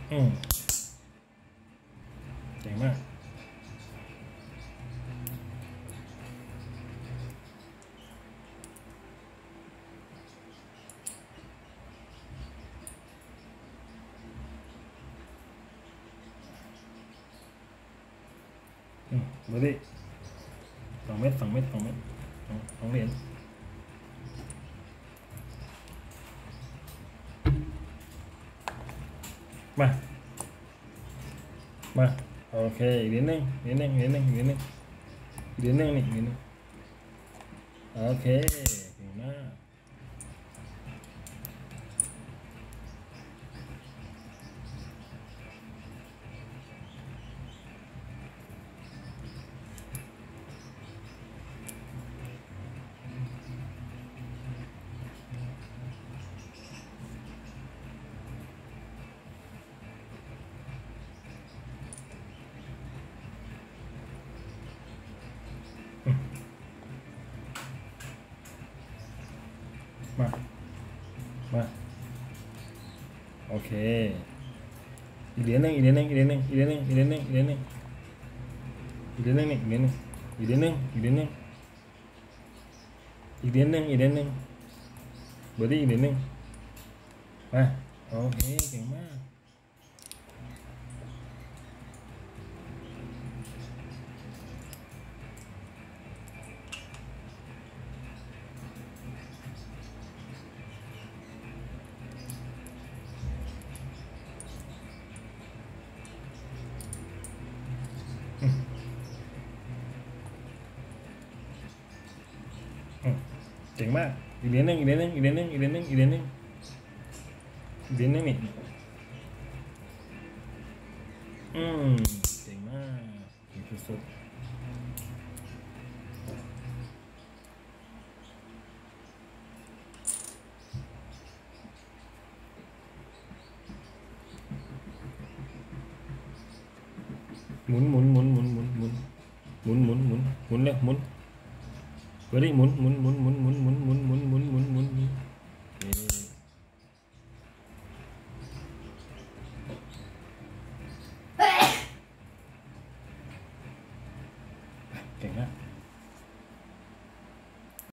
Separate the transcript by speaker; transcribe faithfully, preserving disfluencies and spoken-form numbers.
Speaker 1: อืมเจ๋งมากอืมดูดิสองเม็ดสองเม็ดสองเม็ดสองสองเหรียญมามาโอเคอีกนิดนึงนิดนึงนิดนึงนิดนึงนิดนึงนี่นิดนึงโอเคเก่งมากมามาโอเคอีกเหรียญนึงอีกเหรียญนึงอีกเหรียญนึงอีกเหรียญนึงอีกเหรียญนึงอีกเหรียญนึงอีกเหรียญนึงอีกเหรียญนึงอีกเหรียญนึงอีกเหรียญนึงอีกเหรียญนึงอีกเหรียญนึงเบอร์ดี้อีกเหรียญนึงมาโอเคเก่งมากเก่งมากอีกเหรียญนึงอีกเหรียญนึงอีกเหรียญนึงอีกเหรียญนึงอีกเหรียญนึงอีกเหรียญนึงนี่อืมเก่งมากเก่งสุดหมุนหมุนหมุนหมุนหมุนหมุนหมุนหมุนหมุนหมุนเลยหมุนเบอร์ดี้หมุนหมุนหมุนหมุนหมุนหมุนหมุนหมุนหมุนหมุนหมุน